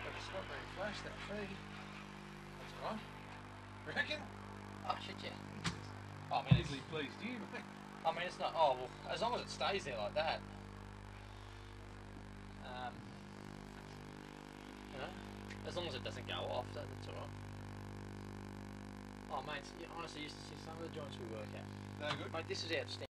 but it's not very flash, that feed. That's alright. Reckon? Oh shit, yeah. I mean, Easily pleased you, mate. I mean, it's not. Oh well, as long as it stays there like that. You know, as long as it doesn't go off, that's alright. Oh mate, honestly, you used to see some of the joints we work at. No good. Mate, this is outstanding.